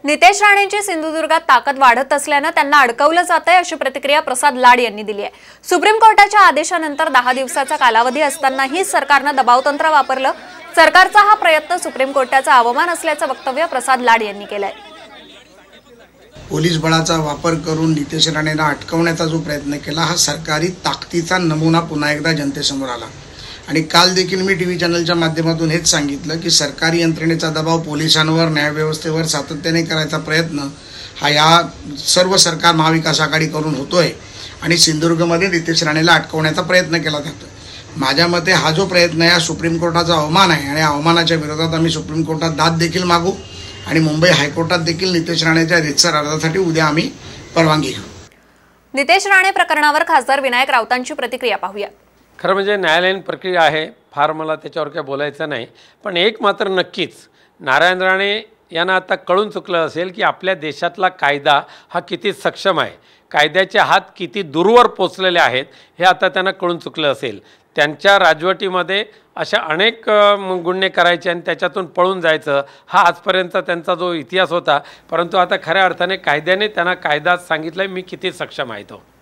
नितेश राणेंची सिंधुदुर्गात ताकद वाढत असल्याने त्यांना अडकवलं जातंय अशी प्रतिक्रिया प्रसाद लाड यांनी दिली आहे। सुप्रीम कोर्टाच्या आदेशानंतर 10 दिवसाचा कालावधी असतानाही सरकारने दबावतंत्र वापरलं। सरकारचा हा प्रयत्न सुप्रीम कोर्टाचा अवमान असल्याचं वक्तव्य प्रसाद लाड यांनी केलंय। पोलीस बळाचा वापर करून नितेश राणेंना अटकवण्याचा जो प्रयत्न केला हा सरकारी ताकदीचा नमुना पुन्हा एकदा जनतेसमोर आला। आणि काल देखील मी टीव्ही चॅनलच्या माध्यमातून हेच सांगितलं की सरकारी यंत्रणेचा दबाव पोलिसांवर न्यायव्यवस्थेवर सातत्याने करायचा प्रयत्न हा या सर्व सरकार महाविकास आघाडी करून होतोय आणि सिंधुदुर्गमध्ये नितेश राणेला अटकवण्याचा प्रयत्न केला जातो। माझ्या मते हा जो प्रयत्न आहे सुप्रीम कोर्टाचा अवमान आहे आणि अवमानाच्या विरोधात आम्ही सुप्रीम कोर्टात दाद देखील मागू आणि मुंबई हायकोर्टात देखील नितेश राणेच्या रितसर अर्जासाठी उद्या आम्ही परवानगी घेऊ। नितेश राणे प्रकरणावर खासदार विनायक राऊतांची प्रतिक्रिया पाहूया। खरं म्हणजे न्यायालयीन प्रक्रिया आहे, फार मला त्याच्यावर काय बोलायचं नाही, पण एक मात्र नक्कीच नारायण राणे यांना आता कळून चुकलं असेल की आपल्या देशातला कायदा हा किती सक्षम आहे, कायद्याचे हात किती दूरवर पोचलेले आहेत हे आता त्यांना कळून चुकलं असेल। त्यांच्या राजवटीमध्ये अशा अनेक गुन्हे करायचे आणि त्याच्यातून पळून जायचं हा आजपर्यंत त्यांचा जो इतिहास होता, परंतु आता खऱ्या अर्थाने कायद्याने त्यांना कायदा सांगितलं मी किती सक्षम आहे तो।